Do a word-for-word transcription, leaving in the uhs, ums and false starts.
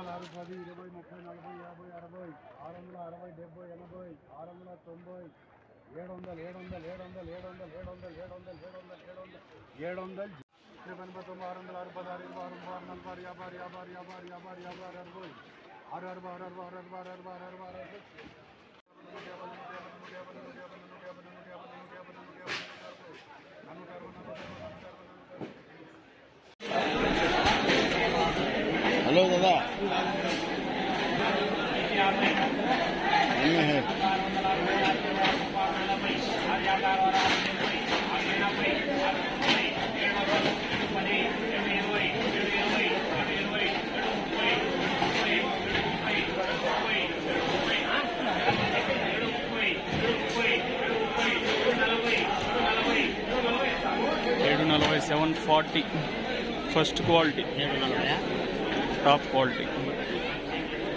ఆరు పది ఇరవై ముప్పై నలభై యాభై అరవై ఆరు వందల అరవై డెబ్బై ఎనభై ఆరు వందల తొంభై ఏడు వందలు ఏడు వందలు ఏడు వందలు ఏడు వందలు ఏడు వందలు ఏడు వందలు ఏడు వందలు ఏడు వందలు ఏడు వందలు ఎనభై తొమ్మిది ఆరు వందల ఆరు పదహారు ఇరవై ఆరు ఆరు నలభై యాభై యాభై యాభై యాభై యాభై అరవై ఆరు అరవై ఆరు అరవై ఆరు అరవై ఆరు అరవై ఆరు అరవై అరవై हेलो दादा है ఏడు నలభై seven forty first quality top quality